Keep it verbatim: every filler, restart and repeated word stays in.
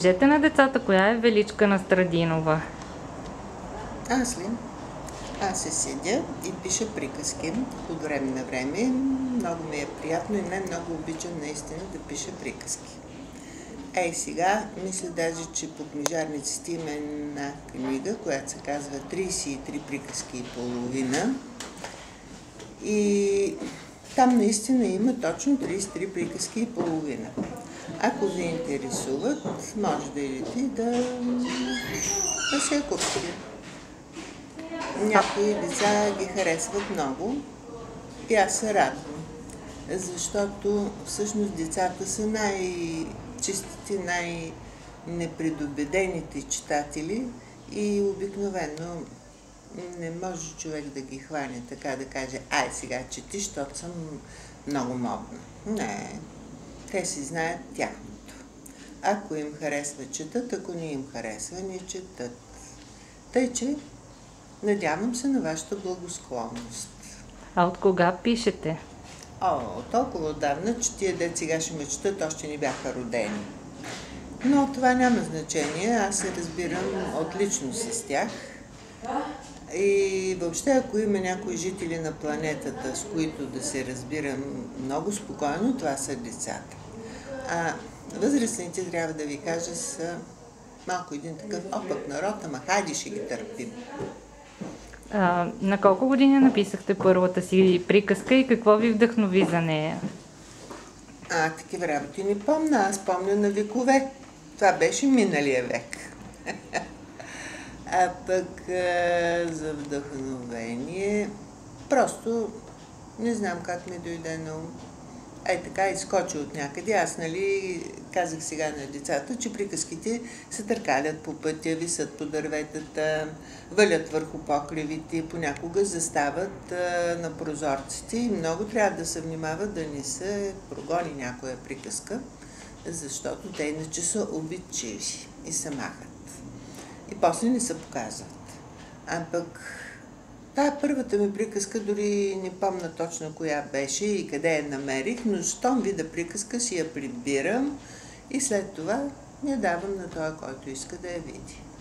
Кажете на децата, коя е Величка Настрадинова? Аз ли? Аз се седя и пиша приказки от време на време. Много ми е приятно и най-много обичам наистина да пиша приказки. Ей, сега мисля даже, че по книжарниците има една книга, която се казва тридесет и три приказки и половина. И там наистина има точно тридесет и три приказки и половина. Ако ви интересуват, може да идете да, да се я купите. Някои деца ги харесват много и аз се радвам, защото всъщност децата са най-чистите, най-непредубедените читатели и обикновено не може човек да ги хване така да каже: ай сега чети, защото съм много модна. Не, те си знаят тяхното. Ако им харесва, четат, ако не им харесва, не четат. Тъй, че надявам се на вашата благосклонност. А от кога пишете? О, толкова отдавна, че тия дет сега ще ме четат, още не бяха родени. Но това няма значение, аз се разбирам отлично с тях. И въобще, ако има някои жители на планетата, с които да се разбирам много спокойно, това са децата. А възрастните, трябва да ви кажа, са малко един такъв опак народ, ама хайде ще ги търпим. А, на колко години написахте първата си приказка и какво ви вдъхнови за нея? А, такива работи не помня, аз помня на векове. Това беше миналия век. А пък а, за вдъхновение, просто не знам как ми дойде на ум. Ей така изкочи от някъде. Аз, нали, казах сега на децата, че приказките се търкалят по пътя, висят по дърветата, валят върху покривите, понякога застават а, на прозорците и много трябва да се внимават да не се прогони някоя приказка, защото те иначе са обидчиви и се махат. И после не се показват. А пък тая първата ми приказка, дори не помня точно коя беше и къде я намерих, но щом видя приказка си я прибирам и след това я давам на този, който иска да я види.